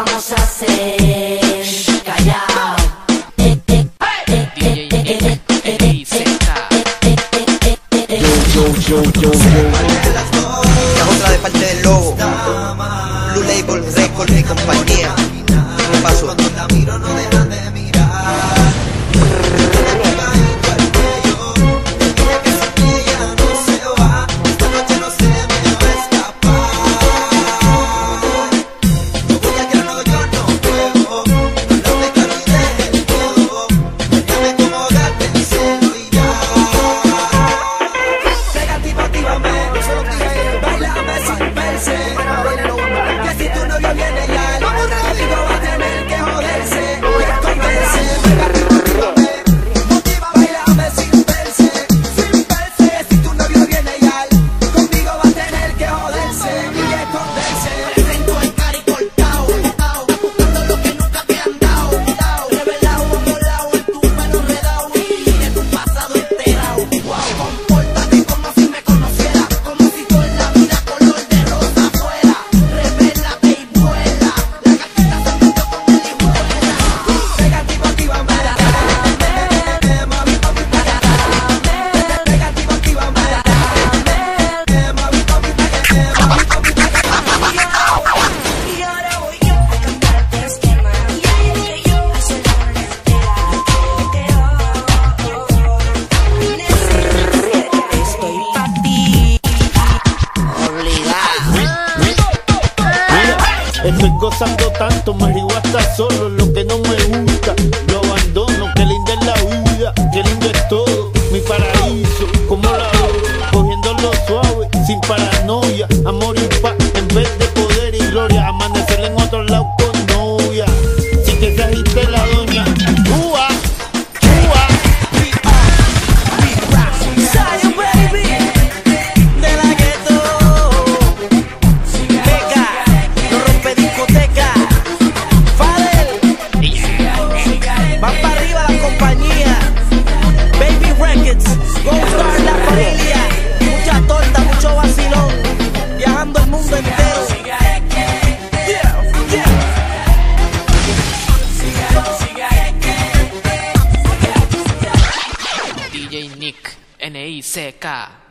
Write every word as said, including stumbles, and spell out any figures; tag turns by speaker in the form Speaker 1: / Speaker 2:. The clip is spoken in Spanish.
Speaker 1: vamos a hacer? Callao. Eh, eh, eh, eh, eh, eh, eh,
Speaker 2: Yo, yo, yo, yo.
Speaker 3: Esta es otra de parte del Lobo, Blue Label Records y compañía. ¿Qué pasó?
Speaker 2: Estoy gozando tanto, marihuana hasta solo. Lo que no me gusta, lo abandono. Qué linda es la vida, qué lindo es todo. Mi paraíso, como la veo, cogiéndolo suave, sin paranoia. Amor y paz, en vez de poder y gloria. Amanecer en otro lado con novia. Sí que se agite la doña. ¡Ua! ¡Ua!
Speaker 4: Zion, baby, de la gueto. Beca, no rompe discoteca. Fadel, van para arriba la compañía. Baby Records, Gold Star, la familia. Mucha torta, mucho vacilón, viajando el mundo entero. Yeah, yeah.
Speaker 5: D J Nick, N I C K.